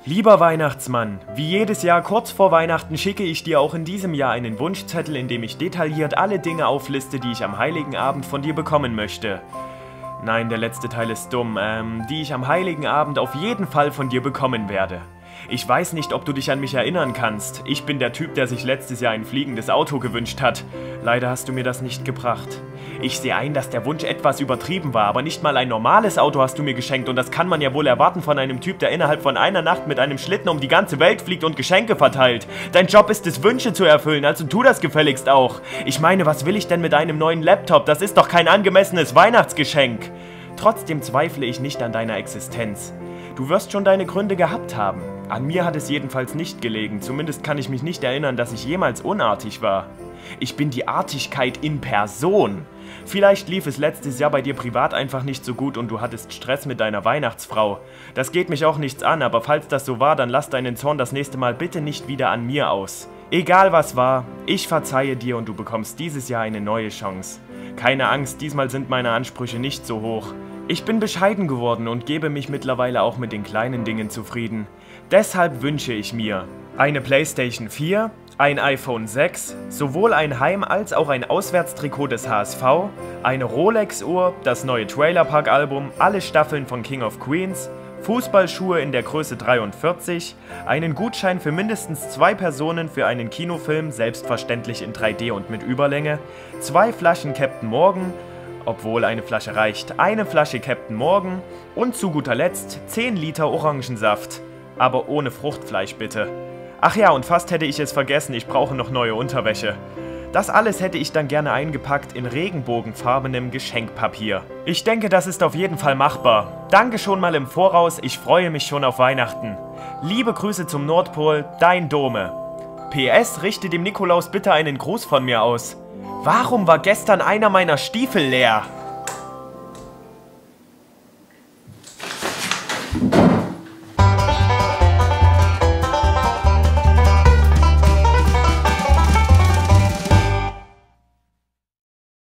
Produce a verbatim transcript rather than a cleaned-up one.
Lieber Weihnachtsmann, wie jedes Jahr kurz vor Weihnachten schicke ich dir auch in diesem Jahr einen Wunschzettel, in dem ich detailliert alle Dinge aufliste, die ich am Heiligen Abend von dir bekommen möchte. Nein, der letzte Teil ist dumm, ähm, die ich am Heiligen Abend auf jeden Fall von dir bekommen werde. Ich weiß nicht, ob du dich an mich erinnern kannst. Ich bin der Typ, der sich letztes Jahr ein fliegendes Auto gewünscht hat. Leider hast du mir das nicht gebracht. Ich sehe ein, dass der Wunsch etwas übertrieben war, aber nicht mal ein normales Auto hast du mir geschenkt und das kann man ja wohl erwarten von einem Typ, der innerhalb von einer Nacht mit einem Schlitten um die ganze Welt fliegt und Geschenke verteilt. Dein Job ist es, Wünsche zu erfüllen, also tu das gefälligst auch. Ich meine, was will ich denn mit einem neuen Laptop? Das ist doch kein angemessenes Weihnachtsgeschenk. Trotzdem zweifle ich nicht an deiner Existenz. Du wirst schon deine Gründe gehabt haben. An mir hat es jedenfalls nicht gelegen, zumindest kann ich mich nicht erinnern, dass ich jemals unartig war. Ich bin die Artigkeit in Person. Vielleicht lief es letztes Jahr bei dir privat einfach nicht so gut und du hattest Stress mit deiner Weihnachtsfrau. Das geht mich auch nichts an, aber falls das so war, dann lass deinen Zorn das nächste Mal bitte nicht wieder an mir aus. Egal was war, ich verzeihe dir und du bekommst dieses Jahr eine neue Chance. Keine Angst, diesmal sind meine Ansprüche nicht so hoch. Ich bin bescheiden geworden und gebe mich mittlerweile auch mit den kleinen Dingen zufrieden. Deshalb wünsche ich mir eine PlayStation vier, ein iPhone sechs, sowohl ein Heim- als auch ein Auswärtstrikot des H S V, eine Rolex-Uhr, das neue Trailer Park-Album, alle Staffeln von King of Queens, Fußballschuhe in der Größe dreiundvierzig, einen Gutschein für mindestens zwei Personen für einen Kinofilm, selbstverständlich in drei D und mit Überlänge, zwei Flaschen Captain Morgan, obwohl eine Flasche reicht, eine Flasche Captain Morgan und zu guter Letzt zehn Liter Orangensaft. Aber ohne Fruchtfleisch bitte. Ach ja, und fast hätte ich es vergessen, ich brauche noch neue Unterwäsche. Das alles hätte ich dann gerne eingepackt in regenbogenfarbenem Geschenkpapier. Ich denke, das ist auf jeden Fall machbar. Danke schon mal im Voraus, ich freue mich schon auf Weihnachten. Liebe Grüße zum Nordpol, dein Dome. P S, richte dem Nikolaus bitte einen Gruß von mir aus. Warum war gestern einer meiner Stiefel leer?